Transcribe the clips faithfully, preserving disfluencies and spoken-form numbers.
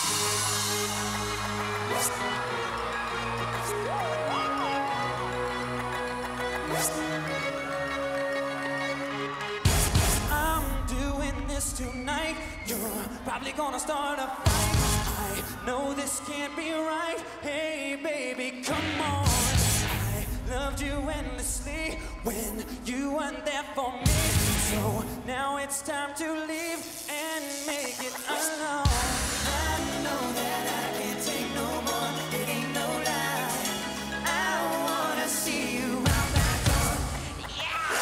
I'm doing this tonight. You're probably gonna start a fight. I know this can't be right. Hey, baby, come on. I loved you endlessly when you weren't there for me. So now it's time to leave and make it alone. I know that I can't take no more. It ain't no lie. I wanna see you out that door. Yeah!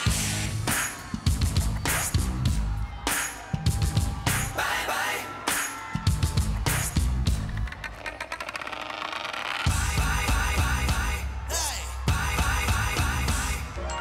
Bye bye. Bye bye bye bye bye. Hey. Bye bye bye bye bye.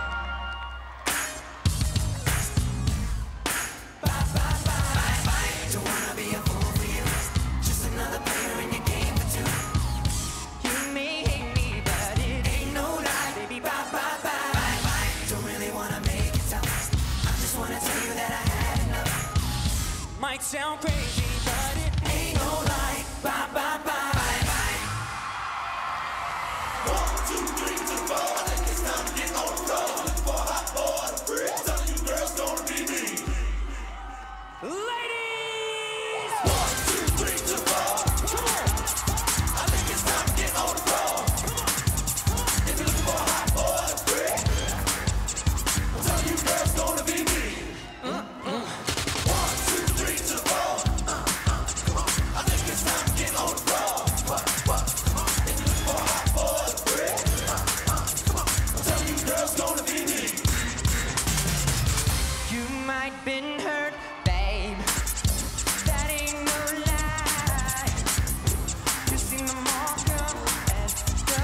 Bye bye bye bye. Don't wanna be a fool for you. Just another player in your game for two. You may hate me, but it ain't no lie. Baby, bye bye bye bye bye. Don't really wanna make it tough. I just wanna tell you that I had enough. Might sound crazy, but it ain't no lie. Bye bye bye bye bye. One, two, three to the four. I think it's time to get on the floor. Looking for a hot boy to free. Tell you girls gonna be me. Ladies! One, two, three to the four. Come on. I think it's time to get on the floor. If you're looking for a hot boy to free, I'll tell you girls gonna be me. One, two, three to the four. Uh, uh, come on. I think it's time to get on the floor. What, what? Come on. If you're looking for a hot boy to free, uh, uh, come on. I'll tell you girls gonna be me. You might been hurt, babe. That ain't no lie. You seen the mark up and go.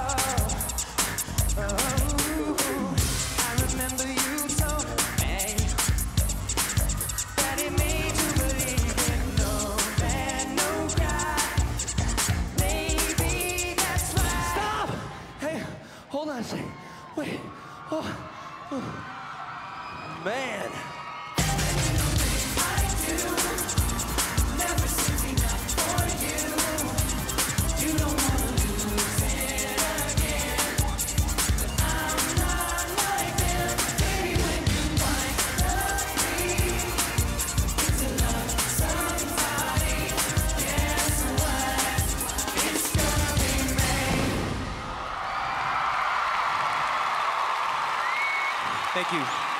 Oh, I remember you told me that it made you believe in no man, no cry. Baby, that's right. Stop! Hey, hold on a second. Wait. Oh, oh. Man. Thank you.